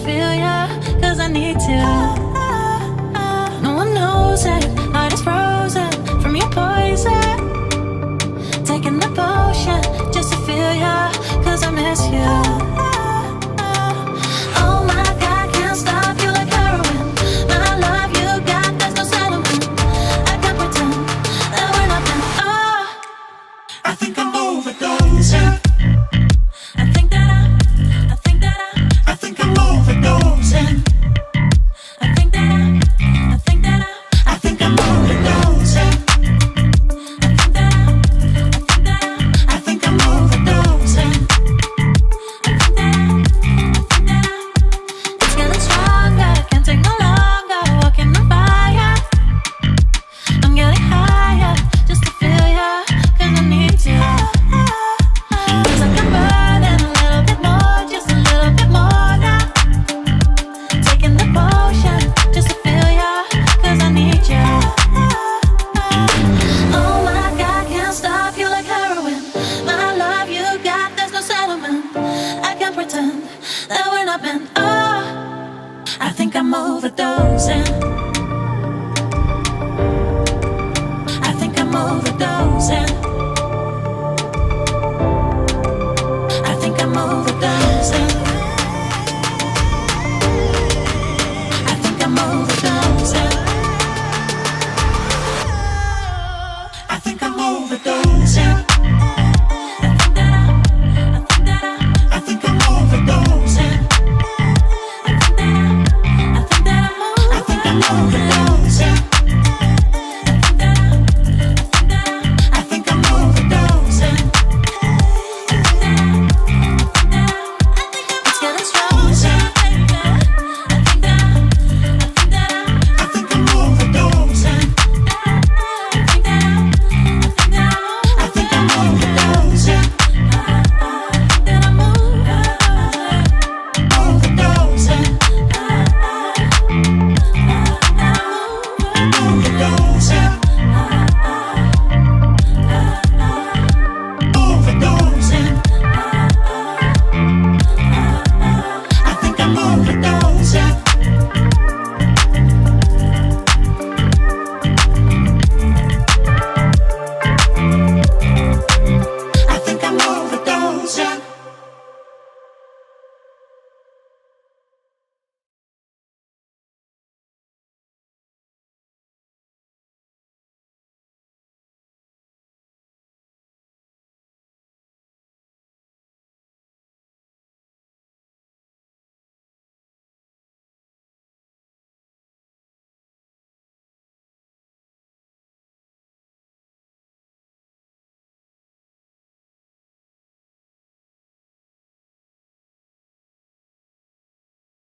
feel ya, cause I need to. No one knows it, heart is frozen from your poison. Taking the potion just to feel ya, cause I miss you. Oh my God, can't stop you like heroin. My love you got, there's no settlement. I can't pretend that we're nothing. Oh, I think I'm overdosing. I think that I think I'm overdosing. I think that I think I'm overdosing. I think I'm overdosing. it's getting stronger, can't take no longer. Walking on fire, I'm getting higher just to feel ya, cause I need to. Feels like I'm burning a little bit more, just a little bit more now. Taking the potion just to feel ya, cause I need ya. Oh my God, can't stop you like heroin. My love you got, there's no settlement. I can't pretend that we're not meant. Oh, I think I'm overdosing. I think I'm overdosing. I think I'm overdosing. I think I'm overdosing. I think I'm overdosing.